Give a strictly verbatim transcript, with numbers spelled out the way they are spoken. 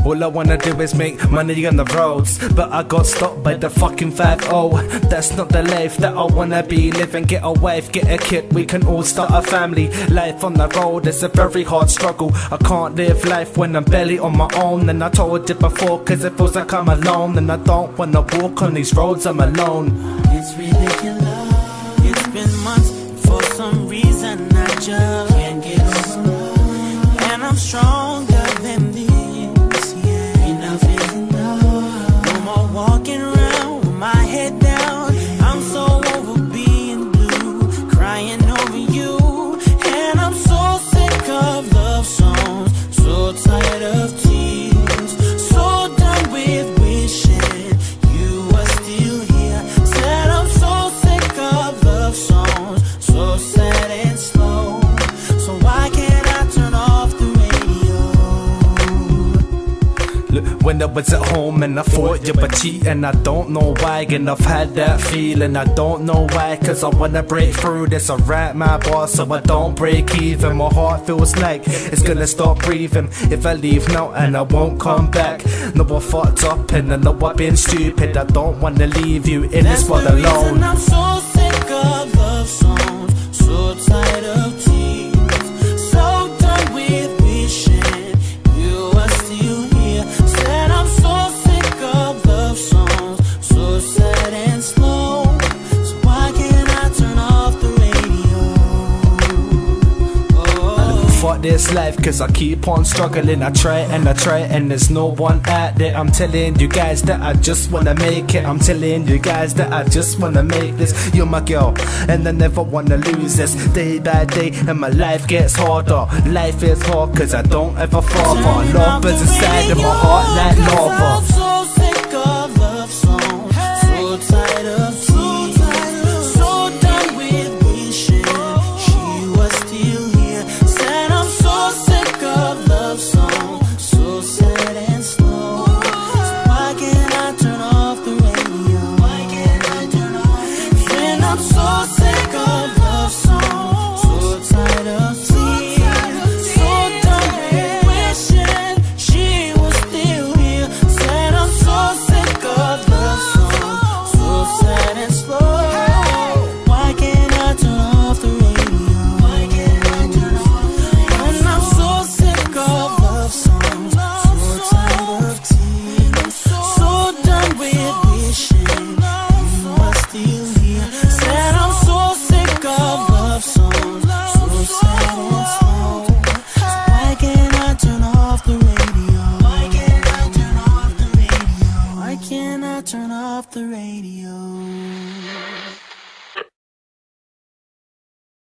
All I wanna do is make money on the roads, but I got stopped by the fucking five oh. That's not the life that I wanna be living. Get a wife, get a kid, we can all start a family. Life on the road is a very hard struggle. I can't live life when I'm barely on my own. And I told you before, cause it feels like I'm alone. And I don't wanna walk on these roads, I'm alone. It's ridiculous. It's been months, for some reason I just can't get over. And I'm stronger than this, yeah. Enough is enough. No more walking around with my head down. I'm so over being blue, crying over you. And I'm so sick of love songs, so tired of tears, so done with wishing you were still here. Said I'm so sick of love songs, so sad and slow. So why can't I turn off the radio? Look, when I was at home and I thought you were cheating, I don't know why, and I've had that feeling. I don't know why, cause I wanna break through this. I write my boss so I don't break even. My heart feels like it's gonna stop breathing if I leave now and I won't come back. No, I fucked up and I know I've been stupid. I don't wanna leave you in this world alone. I'm so sick of love songs, so tired of tears, so done with wishing you were still here. Said I'm so sick of love songs, so sad and slow. So why can't I turn off the radio? Oh. Fuck this life, cause I keep on struggling. I try and I try and there's no one out there. I'm telling you guys that I just wanna make it. I'm telling you guys that I just wanna make this. You're my girl and I never wanna lose this. Day by day and my life gets harder. Life is hard cause I don't ever fall for love is inside of my heart like lava. I'm so sick of love songs, so tired of tears, so done with wishing she was still here. Said I'm so sick of love songs, so sad and slow. So why can't I turn off the radio? Why can't I turn off? Friend, I'm so sick of love songs, so tired of tears, so done with wishing she was still here. Said I'm so sick of love songs, so sad and slow. Why can't I turn off the radio? Why can't I turn off? And I'm so sick of love songs, so tired of tears, so done with wishing you were still here. Said I'm so sick of love songs, so sad and slow. So why can't I turn off the radio? Why can't I turn off the radio? Why can't I turn off the radio?